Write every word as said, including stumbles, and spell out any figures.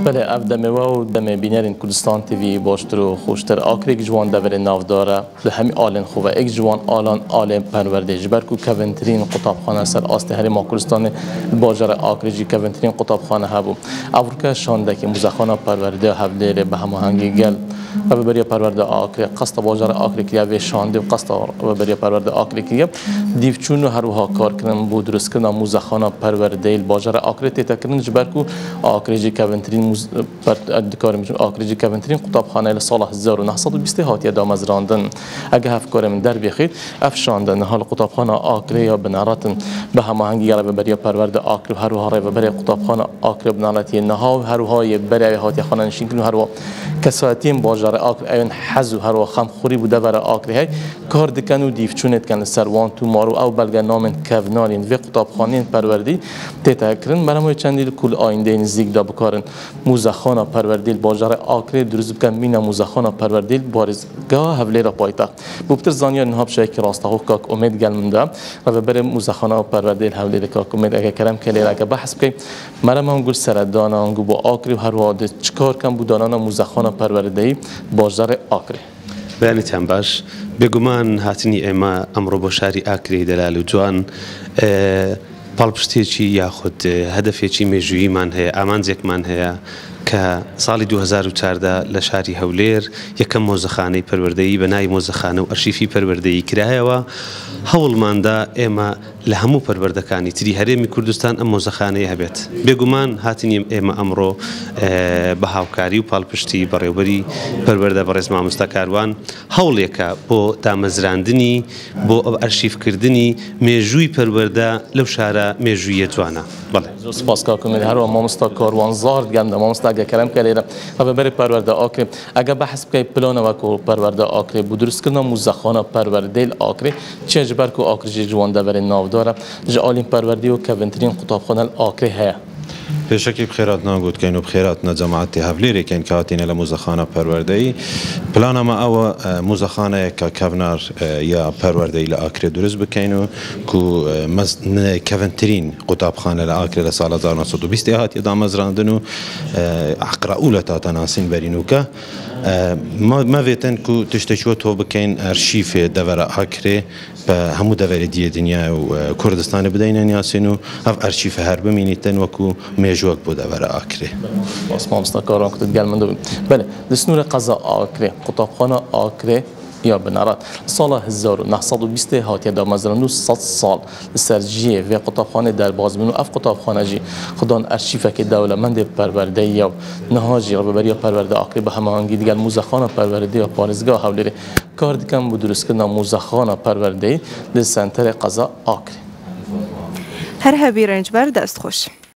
بله اف دمه و دمه بینرین کردستان تیوی باشتر و خوشتر آکرێ جوان دور نافداره به همین آلن خوبه یک جوان آلان آلن پرورده جبر کو کونترین قطابخانه سر آست هر ما کردستان باجر آکرێ جی کونترین قطابخانه هبو افریقا شانده که مۆزەخانە پرورده هەولێر بەهەماهەنکى گەل و ببری پرورده آکرێ قصد باجر آکرێ که و شانده و قصد ببری پرورده آکرێ که دیوچون و هر وها کار کردن بود درست کردن مۆزەخانە پرورده باجر آکرێ تکردن جبر کو آکرێ جی کونترین دکار میشم آکرێ جی کونترین قطابخانه لسال هزار و نهصد و بیست هاتیه دامزراندن اگه هف کار من در بخیر افشاندن حال قطابخانه آکرێ یا بناراتن بەهەماهەنکى گره ببری پرورده آکرێ و هر وها ره ببری قطابخانه آکرێ بناراتی نها و هر وها بری هاتیه خانه نشین کن و هر وها کساتیم باجر آکرێ این حز و هر وها خم خوری بوده بر آکرێ های کار دکن و دیفچونت کن سروان تو مارو او بلگه نامن کونارین و قطابخانه پروردی تتکرن برای چندی کل آینده نزدیک دا بکارن مۆزەخانە پەروەردەی باجر آکرێ دروست بکن مینا مۆزەخانە پەروەردەی بارزگاه هەولێر پایتەخت بوبتر زانیار نهاب شایکی راستخو کاک امید گلمنده و بر مۆزەخانە پەروەردەی هەولێر کاک امید اگه کرم کلیر اگه بحث بکنیم مرم هم گل سردان انگو با آکرێ و هر واده چکار کن بودانان مۆزەخانە پەروەردەی باجر آکرێ بەیانتان باش بێگومان هاتنی ئێمە ئەمڕۆ بۆ شاری ئاکرێ دەلال و جوان پاڵپشتێکی یاخود هەدەفێکی مێژوویمان هەیە ئامانجێکمان هەیە کە ساڵی دوو هەزار و چواردە لە شاری هەولێر یەکەم مۆزەخانەی پەروەردەیی بە ناوی مۆزەخانە و ئەرشیفی پەروەردەیی کرایەوە هەوڵماندا ئێمە لە هەموو پەروەردەکانی تری هەرێمی کوردستان ئەم مۆزەخانەیە هەبێت بێگومان هاتنیم ئێمە ئەمڕۆ بە هاوکاری و پاڵپشتی بەڕێوەبەری پەروەردە بەڕێز مامۆستا کاروان هەوڵێکە بۆ دامەزراندنی بۆ ئەرشیفکردنی مێژووی پەروەردە لەو شارە مێژوویە جوانە. بەڵێ سپاس کاک امید هەروە مامۆستا کاروان زارد گەندە مامۆستا اگه کرم کلیره و ببری پرورده آکرێ اگه بحث بکی پلان و کو پرورده آکرێ بود درست کردن مۆزەخانە پەروەردەی آکرێ چه جبر کو آکرێ جی جوان دور نافداره جه آلین پروردی و کونترین قطابخانه آکرێ هەیە پێشەکی بخێرات ناگوتکەین و بخێراتنە جەماعەتی هەولێرێکین کە هاتینە لە مۆزەخانە پەروەردەی پلانەمە ئەوە مۆزەخانەیەکە کەڤنار یا پەروەردەی لە ئاکرێ دروست بکەین و کو کەڤنترین قوتابخانە لە ئاکرێ لە ساڵ هەزار و نۆ سەد و بیست هاتیە دامەزراندن و ئاکرە ئولە تاتەناسین بەرینوکە مەوێتن کو تشتێکی تۆ بکەین ئەرشیفێ دەڤەرە ئاکرێ بە هەموو دەڤەری دیە دنیا و کوردستانی بدەینە نیاسین و ئەف ئەرشیفە هەر بمینیتن وەکو مێژوەک بۆ دەڤەرە ئاکرێ. باس مامۆستا کاروان کتت گەلمەندە بووین. بەێ دەستنورە قەزا ئاکرێ قوتابخانە ئاکرێ یا بنارات سال هزار و نهصد و بیست هاتیه دامزراندن و صد سال سرجیه و قطابخانه در بازمون و اف قطابخانه جی خدان ارشیفه که دولتمند پرورده یا نهاجی رو ببری پرورده آکرێ بەهەماهەنکى دیگر مۆزەخانە پرورده یا پارێزگا هەولێر کار دکن بۆ دروستکردن مۆزەخانە پرورده لە سنتەر قەزا ئاکرێ. هەر هەبی ڕێنجبەر دەست خۆش.